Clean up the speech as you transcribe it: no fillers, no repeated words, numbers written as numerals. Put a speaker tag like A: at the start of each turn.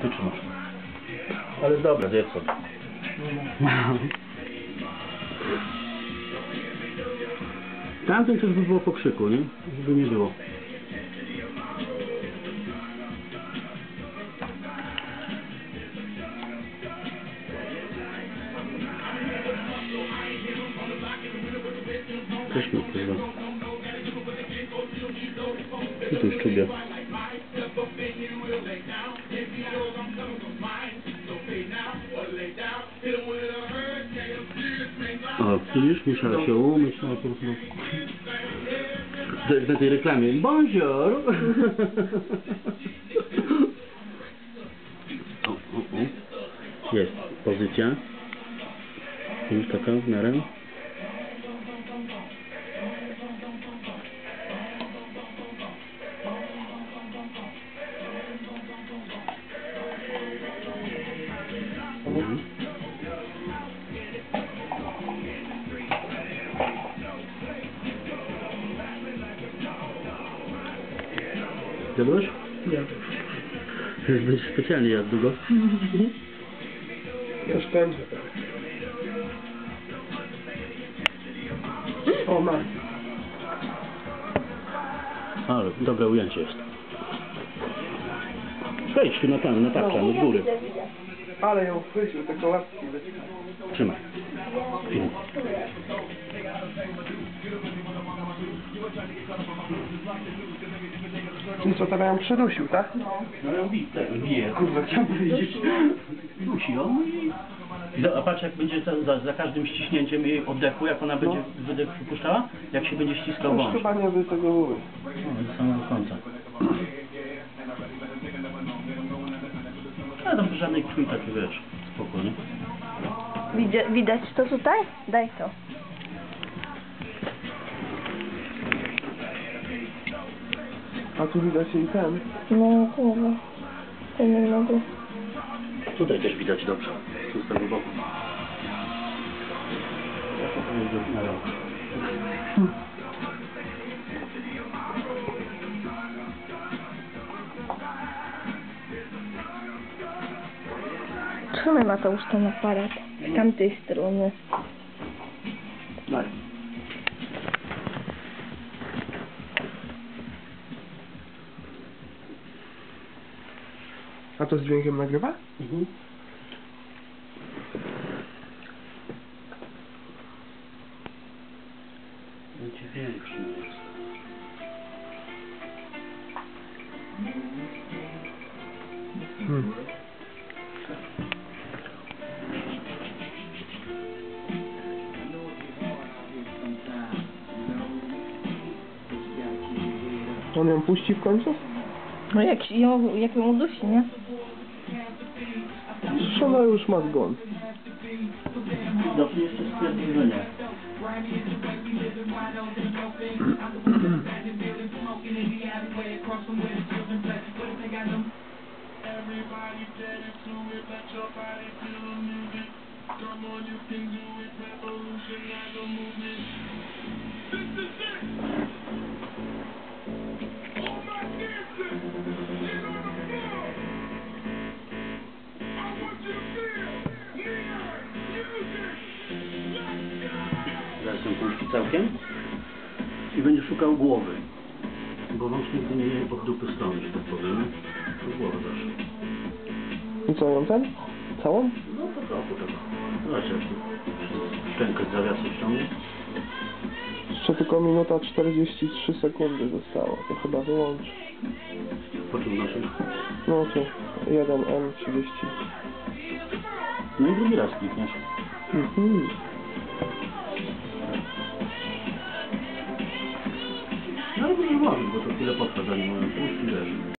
A: Wytrzymasz. Ale dobra, zjedz sobie. Tamten też by było po krzyku, nie? Żeby nie było. Też mi kurwa. I tu już czubię. O, widzisz? Musiała się umyć najpierw. No. To jak na tej reklamie. Bonjour! O. Jest pozycja. Już taka w miarę. Jadłeś?
B: Nie.
A: Już będziesz specjalnie jadł długo?
B: Już kończę. O, mam.
A: Ale dobre ujęcie jest. Wejdź tu na tam, na tarczę, od góry.
B: Ale ją chwycił, tylko łapki.
A: Trzymaj. Film.
B: I co, teraz ją przydusił, tak?
A: No ją bije, kurwa, chciałem powiedzieć. Dusi ją i... A patrz jak będzie za każdym ściśnięciem jej oddechu, jak ona będzie wydech wypuszczała, jak się będzie ściskał
B: Już
A: wąż.
B: chyba nie by tego mówił.
A: Do samego końca. Ale tam żadnej krwi takiej, wiesz, spokojnie.
C: Widać to tutaj? Daj to.
B: A tu widać jej ten.
C: No, kurwa. Ten nie mogę.
A: Tutaj też widać dobrze, z tego boku. Na rok.
C: Trzymaj Mateusz ten aparat z tamtej strony.
A: Daj.
B: A to z dźwiękiem nagrywa?
A: Mhm. Będzie większy jest.
B: On ją puści w końcu?
C: No jak ją udusi, nie?
B: Przecież ona już ma zgon.
A: Dobrze jeszcze stwierdzenie. Zaraz ją puści całkiem i będzie szukał głowy. Bo wąż nigdy nie je od dupy strony, że tak powiem. To głowę zawsze.
B: I co, ją ten? Całą?
A: No to trochę tego. Zobacz jak tu szczękę z zawiasy ściągnie.
B: Jeszcze tylko minuta 43 sekundy zostało. To chyba wyłączy.
A: Po czym naszym?
B: No to 1M30.
A: No i drugi raz klikniesz.
B: Mhm.
A: No ale może włożyć, bo to chwilę potrwa zanim on puści, wiesz.